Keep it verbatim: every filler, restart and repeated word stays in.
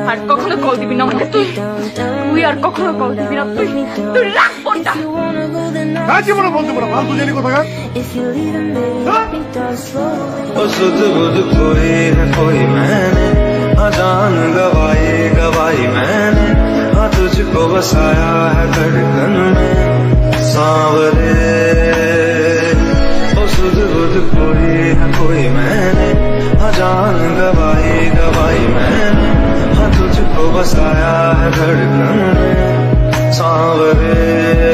আর কখনো কল দিবি না তুই তুই আর কখনো কল দিবি না তুই তুই রাখ ফোনটা কাজ জীবনে বলতে পারো ফালতু জানি কোথাকার ओ सुध बुध कोई है कोई मैंने हाँ जान गवाई गवाई मैंने हाँ तुझको बसाया है धड़कन में सांवरे ओ सुध बुध कोई है कोई मैंने हाँ जान गवाई गवाई मैंने हाँ तुझको बसाया है धड़कन में सांवरे